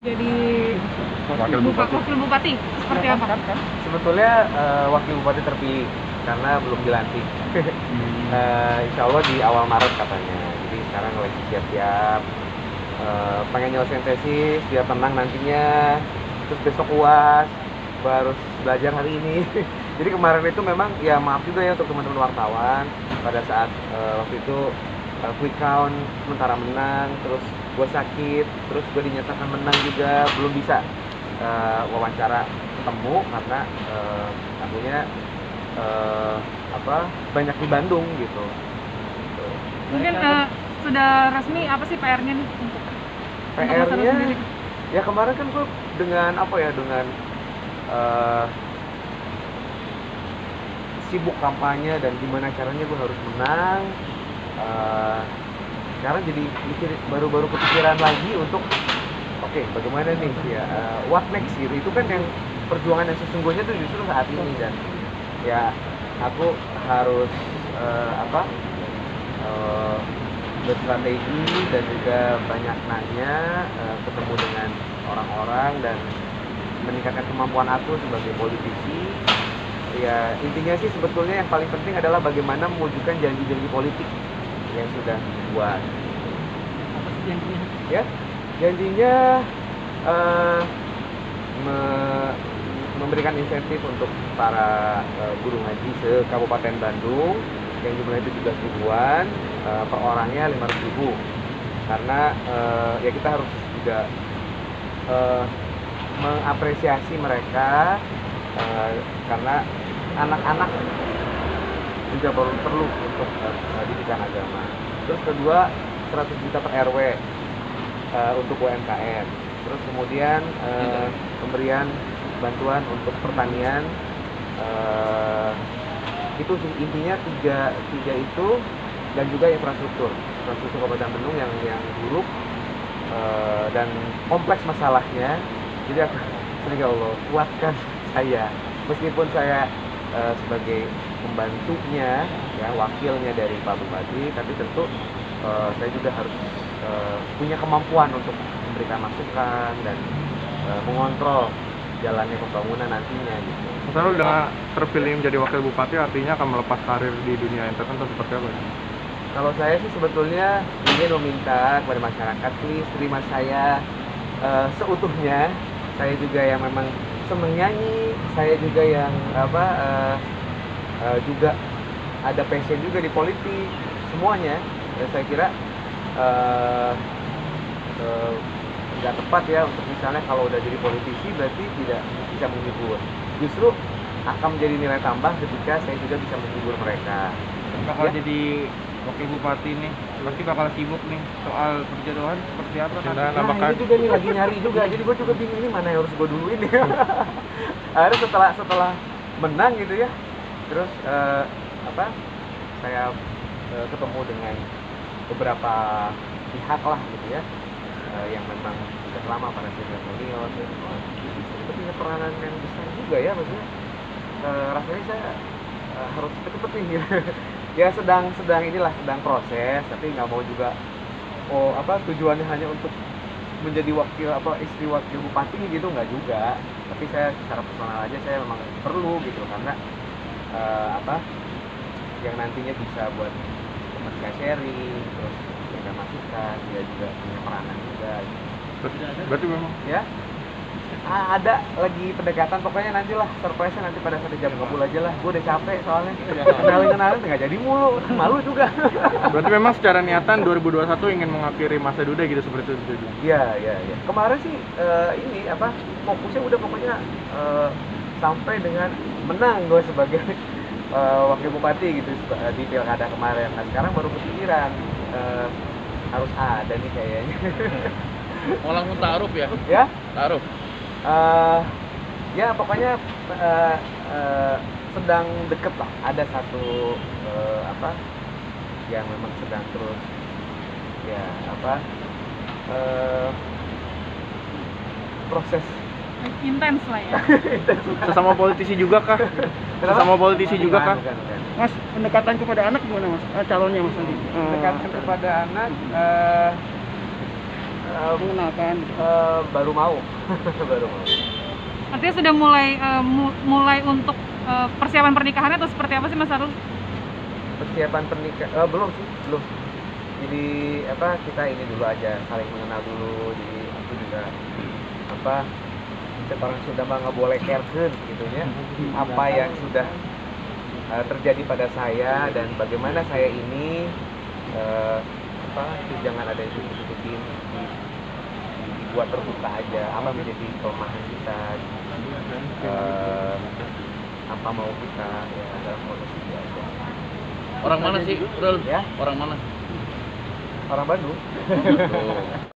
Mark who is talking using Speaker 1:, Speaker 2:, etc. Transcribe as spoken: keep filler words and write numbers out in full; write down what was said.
Speaker 1: Jadi
Speaker 2: Wakil
Speaker 1: Bupa-
Speaker 2: Bupati.
Speaker 1: wakil bupati seperti apa?
Speaker 3: Sebetulnya eh, wakil bupati terpilih karena belum dilantik. Eh, insya Allah di awal Maret katanya. Jadi sekarang lagi siap-siap. Eh, pengen nyelesain tesis, biar tenang nantinya. Terus besok uas, baru belajar hari ini. Jadi kemarin itu memang ya maaf juga ya untuk teman-teman wartawan pada saat eh, waktu itu eh, quick count sementara menang, terus gue sakit, terus gue dinyatakan menang juga, belum bisa eh, wawancara ketemu karena eh, akunya eh, apa banyak di Bandung gitu. Gitu.
Speaker 1: Mungkin eh, sudah resmi apa sih P R-nya nih untuk untuk Mas Heru
Speaker 3: P R-nya
Speaker 1: sendiri?
Speaker 3: ya kemarin kan gue dengan apa ya dengan eh, sibuk kampanye dan gimana caranya gue harus menang. Eh, sekarang jadi mikir baru-baru kepikiran lagi untuk oke bagaimana nih ya eh, what next gitu. Itu kan yang perjuangan yang sesungguhnya tuh justru saat ini dan ya aku harus eh, apa eh, berstrategi dan juga banyak nanya, eh, ketemu dengan orang-orang dan meningkatkan kemampuan aku sebagai politisi. Ya intinya sih sebetulnya yang paling penting adalah bagaimana mewujudkan janji-janji politik yang sudah dibuat.
Speaker 1: Apa sih janjinya?
Speaker 3: Ya janjinya eh, me- memberikan insentif untuk para eh, guru ngaji se Kabupaten Bandung yang jumlahnya tujuh belas ribuan, eh, per orangnya lima ratus ribu karena eh, ya kita harus juga eh, mengapresiasi mereka eh, karena anak-anak juga perlu perlu untuk uh, didikan agama. Terus kedua seratus juta per R W uh, untuk U M K M. Terus kemudian uh, pemberian bantuan untuk pertanian. Uh, itu sih intinya tiga tiga itu dan juga infrastruktur infrastruktur Kabupaten Bandung yang yang buruk uh, dan kompleks masalahnya. Jadi aku sering Allah kuatkan saya meskipun saya uh, sebagai pembantunya, ya wakilnya dari Pak Bupati, tapi tentu uh, saya juga harus uh, punya kemampuan untuk memberikan masukan dan uh, mengontrol jalannya pembangunan nantinya gitu.
Speaker 2: Mas Heru dengan terpilih menjadi wakil bupati artinya akan melepas karir di dunia entertain atau seperti apa?
Speaker 3: Kalau saya sih sebetulnya ingin meminta kepada masyarakat, please terima saya uh, seutuhnya. Saya juga yang memang seneng nyanyi, saya juga yang apa uh, uh, juga ada passion juga di politik, semuanya. Dan saya kira uh, uh, nggak tepat ya untuk misalnya kalau udah jadi politisi berarti tidak bisa menghibur. Justru akan menjadi nilai tambah ketika saya juga bisa menghibur mereka.
Speaker 4: Bakal
Speaker 3: Ya.
Speaker 4: jadi wakil bupati nih, pasti bakal sibuk nih soal perjodohan seperti apa kan?
Speaker 2: Cintaan
Speaker 3: Nah
Speaker 2: apakah
Speaker 3: ini juga nih lagi nyari juga, jadi gue juga bingung ini mana yang harus gue duluin nih. Akhirnya setelah setelah menang gitu ya, terus eh, apa? Saya eh, ketemu dengan beberapa pihak lah gitu ya, eh, yang memang sudah lama pada senior senior, itu punya peranan yang besar juga ya, maksudnya eh, rasanya saya eh, harus cepet-cepet nih. Gitu. Ya sedang sedang inilah sedang proses, tapi nggak mau juga oh apa tujuannya hanya untuk menjadi wakil apa istri wakil bupati gitu, nggak juga. Tapi saya secara personal aja saya memang perlu gitu karena eh, apa yang nantinya bisa buat komunikasi sharing, terus ada masukan, dia juga punya peranan juga gitu.
Speaker 2: berarti memang
Speaker 3: Ya ah, ada lagi pendekatan, pokoknya nantilah surprise-nya nanti pada saat jam kabul aja lah. Gue udah capek soalnya kenalin-kenalin nggak jadi mulu, malu juga.
Speaker 2: berarti memang secara niatan dua ribu dua puluh satu ingin mengakhiri masa Duda gitu seperti itu.
Speaker 3: Iya, iya, iya. Kemarin sih eh, ini apa fokusnya udah pokoknya eh, sampai dengan menang gue sebagai eh, wakil bupati gitu eh, di pilkada kemarin. Nah sekarang baru kepikiran eh, harus ada nih kayaknya.
Speaker 4: Mau langsung taruh ya?
Speaker 3: Ya,
Speaker 4: Taruh.
Speaker 3: eh ya pokoknya eh, eh, sedang deket lah. Ada satu eh, apa yang memang sedang terus ya apa eh, proses.
Speaker 1: Intens lah ya.
Speaker 2: Sesama politisi juga kah? Sesama politisi juga kah?
Speaker 3: Bukan, bukan.
Speaker 4: Mas, pendekatan kepada anak gimana mas? Eh, calonnya mas nanti?
Speaker 3: Pendekatan kepada anak eh, Eh,
Speaker 4: Mengenalkan.
Speaker 3: eh, baru mau, baru mau.
Speaker 1: Artinya sudah mulai eh, mu- mulai untuk eh, persiapan pernikahannya atau seperti apa sih Mas Arul?
Speaker 3: Persiapan pernikahan eh, belum sih, belum. Jadi apa kita ini dulu aja saling mengenal dulu. Jadi aku juga apa orang sudah mah boleh kerken gitu ya. Apa yang sudah eh, terjadi pada saya dan bagaimana saya ini eh, apa itu jangan ada yang tutup-tutupin, di- dibuat terbuka aja apa menjadi kelemahan kita, eh, apa mau kita ya dalam proses itu aja.
Speaker 4: Orang mana sih, Rul?
Speaker 3: Ya,
Speaker 4: Orang mana?
Speaker 3: orang Bandung.
Speaker 4: Tuh.